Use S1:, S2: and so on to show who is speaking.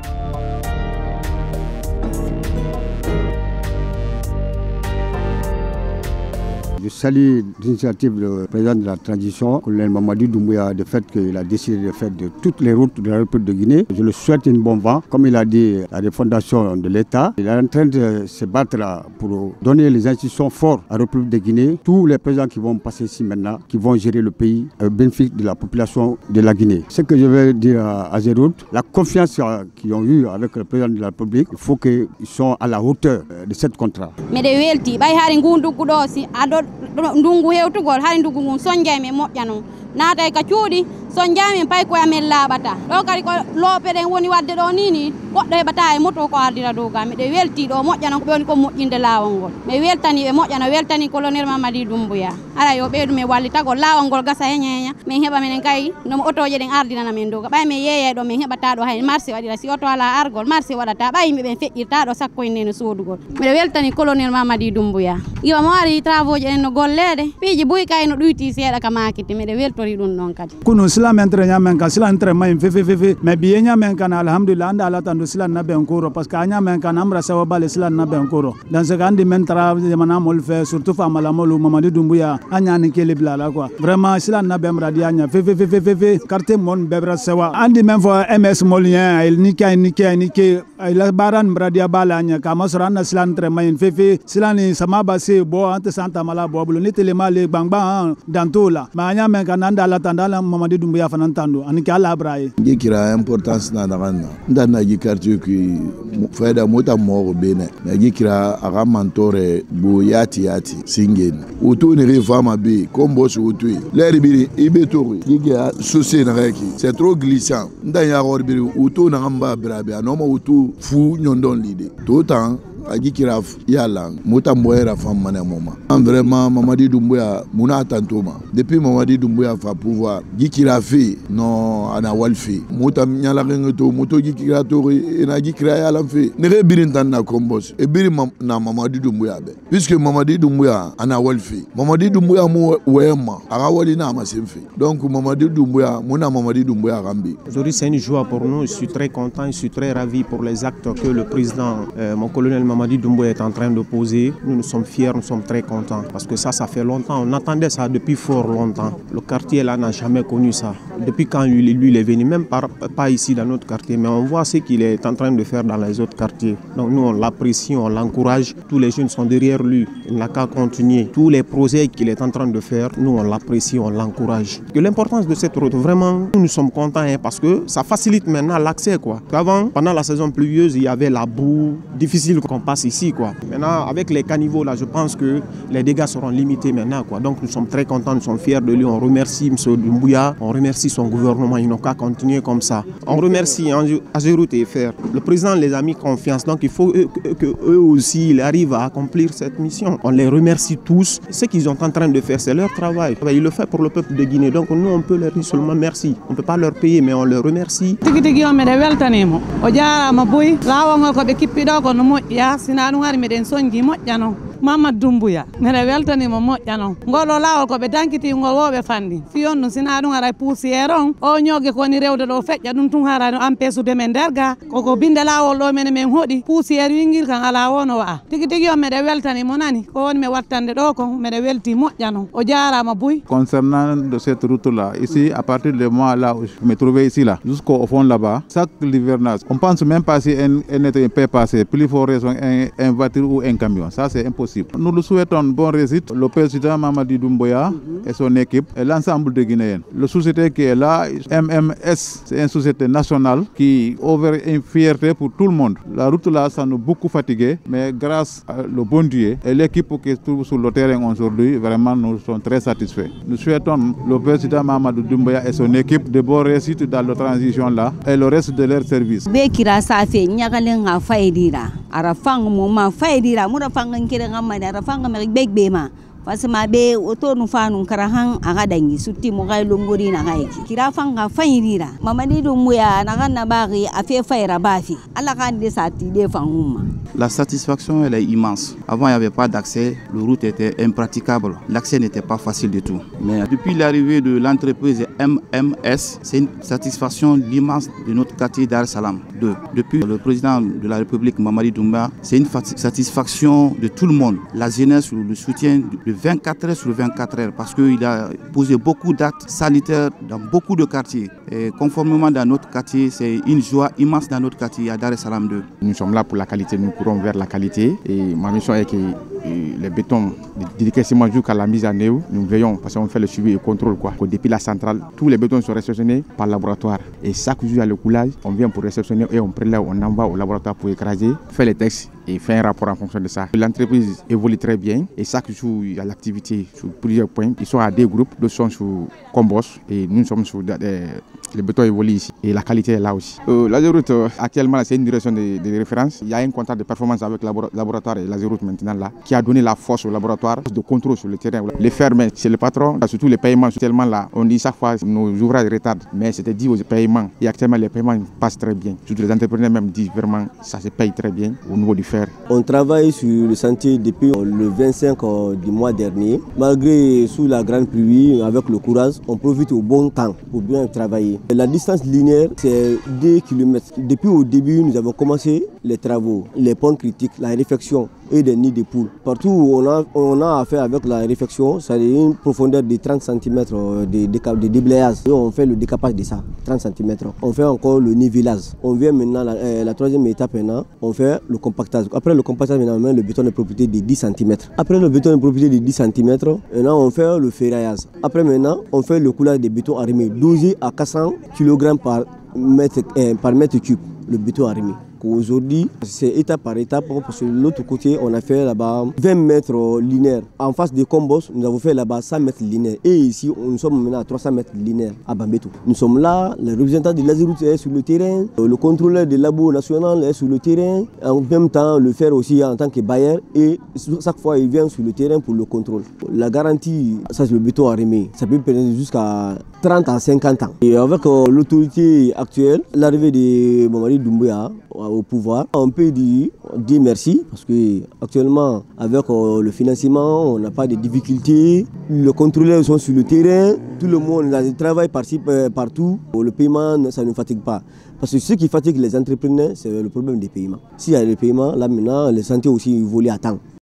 S1: Je salue l'initiative du président de la transition, colonel Mamadou Doumbouya, du fait qu'il a décidé de faire de toutes les routes de la République de Guinée. Je le souhaite une bonne vent. Comme il a dit à des fondations de l'État, il est en train de se battre pour donner les institutions fortes à la République de Guinée. Tous les présidents qui vont passer ici maintenant, qui vont gérer le pays au bénéfice de la population de la Guinée. Ce que je vais dire à Azeroute, la confiance qu'ils ont eue avec le président de la République, il faut qu'ils soient à la hauteur de ce contrat.
S2: Ndungu hewtugol hari ndugu ngun sonjay me moƴƴano naatay ka cuuɗi sonjami pay ko amen laaɓata ɗo kadi ko loopeɗen woni wadde ɗo nini goɗɗo heɓata e moto ko ardira dow ga miɗe welti ɗo moƴƴano ko ɓewni ko moƴƴinde laawol ngol mi weltani ɓe moƴƴano weltani colonel Mamadou Doumbouya ara yo ɓeydu min wallitagol laawol ngol gasa heñeña min heɓa minen kay nomo otoje ɗen ardinana min dow ga ɓay min yeeye ɗo min heɓata ɗo hay marché waɗira si oto ala argol marché waɗata ɓay yimɓe ɓen feƴƴirta ɗo sakkoyne no soodugol miɗe weltani colonel Mamadou Doumbouya iwa mo ari travaux je en no gollede piiji buy kay no ɗuyti seeɗa ka makiti miɗe weltori ɗum ɗon kadi
S3: kunu sila mentre nyamen kan sila entre may fefe mais biye nyamen kan alhamdulillah anda ala tandu sila na ben koro parce que nyamen kan amra sawa bale sila na ben koro dans ce kandi mentra mana mol fait surtout fa mala molu Mamadou Doumbouya anya ni kele blala quoi vraiment sila na ben radia nya fefe carte mon bebra sawa andi même fo MS molien il nike la baran radia bala nya kama sorana sila entre may fefe sila ni sama base bo ante santa mala bo bulu ni telema le bangba dantola ma nyamen kan anda ala tandala Mamadou Doumbouya fanantando aniki ala braye
S4: ngikira importance na dagana ndana gikartu ki faida mota mo bene ngikira aga mantore bo yati singen utu ni fama bi kombo su utu leri biri ibetori ngiya souci na reki c'est trop glissant ndanya gorbiri utu na ngamba brabe anoma utu fu nyondon lide tout temps agikira yala mota mboera fam mané moma vraiment Mamadou Doumbouya muna tantoma depuis Mamadou Doumbouya fa pouvoir gikira fi no ana walfi mota nyala ngento moto gikira to ena gikira yala fi ne rebirin tan na kombos e biri na Mamadou Doumbouya be puisque Mamadou Doumbouya ana walfi Mamadou Doumbouya mo wema aga wali na masimfi donc Mamadou Doumbouya muna Mamadou Doumbouya gambi.
S5: Aujourd'hui c'est une joie pour nous, je suis très content, je suis très ravi pour les actes que le président mon colonel Mamadou Doumbouya est en train de poser. Nous sommes fiers, nous sommes très contents parce que ça fait longtemps, on attendait ça depuis fort longtemps. Le quartier là n'a jamais connu ça. Depuis quand lui il est venu, même pas ici dans notre quartier, mais on voit ce qu'il est en train de faire dans les autres quartiers. Donc nous on l'apprécie, on l'encourage, tous les jeunes sont derrière lui, il n'a qu'à continuer. Tous les projets qu'il est en train de faire, nous on l'apprécie, on l'encourage. L'importance de cette route, vraiment, nous sommes contents parce que ça facilite maintenant l'accès quoi. Avant, pendant la saison pluvieuse, il y avait la boue, difficile qu'on passe ici quoi. Maintenant avec les caniveaux là, je pense que les dégâts seront limités maintenant quoi. Donc nous sommes très contents, nous sommes fiers de lui. On remercie M. Doumbouya, on remercie son gouvernement, ils n'ont qu'à continuer comme ça. On remercie Azeroute et FR. Le président les a mis confiance, donc il faut que eux aussi ils arrivent à accomplir cette mission. On les remercie tous. Ce qu'ils sont en train de faire, c'est leur travail. Ils le font pour le peuple de Guinée. Donc nous on peut leur dire seulement merci. On ne peut pas leur payer, mais on les remercie.
S6: Mamadou Doumbouya mene weltani mo moƴƴano ngolo lawol ko ɓe dankiti ngol woɓe fandi fiyon ɗum sina ɗum ara poussiére on o ñogue koni rewde ɗo feƴƴa ɗum tun harani empêsude men nder ga koko binde lawol ɗo mene men hoɗi poussiére wingir kan ala wono wa'a tigi on meɗe weltani mo nani ko woni mi wattande ɗo ko meɗe welti moƴƴano o jarama Boy.
S7: Concernant de cette route là ici à partir du mois là où je me trouvais ici là jusqu'au fond là-bas chaque hivernage on pense même pas si un été peut passer plus fort raison un voiture ou un camion, ça c'est impossible. Nous le souhaitons bon réussite, le président Mamadou Doumbouya et son équipe et l'ensemble des Guinéens. La société qui est là, MMS, c'est une société nationale qui ouvre une fierté pour tout le monde. La route là, ça nous a beaucoup fatigué, mais grâce au bon Dieu et l'équipe qui se trouve sur le terrain aujourd'hui, vraiment nous sommes très satisfaits. Nous souhaitons le président Mamadou Doumbouya et son équipe de bonne réussite dans la transition là et le reste de leur service.
S8: parce que ma be auto nu fa nu karahan aga dangi sutti mo gay longori na gay kira fanga fayirira Mamadi Doumbouya na ganna bari a fait fayra bafi ala kan de sati de fanguma.
S9: La satisfaction elle est immense. Avant il n'y avait pas d'accès, la route était impraticable, l'accès n'était pas facile du tout. Mais depuis l'arrivée de l'entreprise MMS, c'est une satisfaction immense de notre quartier Dar es Salaam. Depuis le président de la République Mamadi Doumbouya, c'est une satisfaction de tout le monde. La jeunesse le soutient de 24 heures sur 24 heures parce qu'il a posé beaucoup d'actes sanitaires dans beaucoup de quartiers. Et conformément dans notre quartier, c'est une joie immense dans notre quartier à Dar es Salaam 2.
S10: Nous sommes là pour la qualité, nous courons vers la qualité et ma mission est que les bétons délicatement jusqu'à la mise en œuvre, nous veillons parce qu'on fait le suivi et le contrôle que depuis la centrale, tous les bétons sont réceptionnés par laboratoire et chaque jour à le coulage, on vient pour réceptionner et on prélève, on envoie au laboratoire pour écraser, faire les textes et faire un rapport en fonction de ça. L'entreprise évolue très bien et chaque jour il y a l'activité sur plusieurs points. Ils sont à des groupes, d'autres sont sur Combos et nous sommes sur les bétons évoluent ici et la qualité est là aussi. L'Azeroute actuellement c'est une direction de référence. Il y a un contrat de performance avec le laboratoire et l'Azeroute maintenant là qui a donné la force au laboratoire de contrôle sur le terrain. Les fermes, c'est le patron, surtout les paiements. Tellement là, on dit chaque fois nos ouvrages retardent, mais c'était dit aux paiements et actuellement les paiements passent très bien. Surtout les entrepreneurs même disent vraiment ça se paye très bien au niveau du fer.
S11: On travaille sur le chantier depuis le 25 du mois dernier. Malgré sous la grande pluie, avec le courage, on profite au bon temps pour bien travailler. La distance linéaire, c'est 2 km. Depuis au début, nous avons commencé les travaux, les points critiques, la réfection et des nids de poules. Partout où on a affaire avec la réfection, ça a une profondeur de 30 cm de déblayage. Et on fait le décapage de ça, 30 cm. On fait encore le nivellage. On vient maintenant, la troisième étape maintenant, on fait le compactage. Après le compactage, maintenant, on met le béton de propriété de 10 cm. Après le béton de propriété de 10 cm, maintenant on fait le ferraillage. Après maintenant, on fait le coulage des bétons arrimés, dosé à 400 kg par mètre cube, le béton arrimé. Aujourd'hui, c'est étape par étape parce que de l'autre côté, on a fait là-bas 20 mètres linéaires. En face de Combos, nous avons fait là-bas 100 mètres linéaires. Et ici, nous sommes maintenant à 300 mètres linéaires à Bambeto. Nous sommes là, le représentant de l'Azeroute est sur le terrain, le contrôleur de labo national est sur le terrain, en même temps le faire aussi en tant que bailleur et chaque fois il vient sur le terrain pour le contrôle. La garantie, ça c'est le béton arrimé, ça peut prendre jusqu'à 30 à 50 ans. Et avec l'autorité actuelle, l'arrivée de Mamadi Doumbouya au pouvoir, on peut dire merci parce que actuellement avec le financement, on n'a pas de difficultés. Les contrôleurs sont sur le terrain, tout le monde travaille partout. Le paiement, ça ne fatigue pas. Parce que ce qui fatigue les entrepreneurs, c'est le problème des paiements. S'il y a des paiements, là maintenant, les chantiers aussi volent à temps.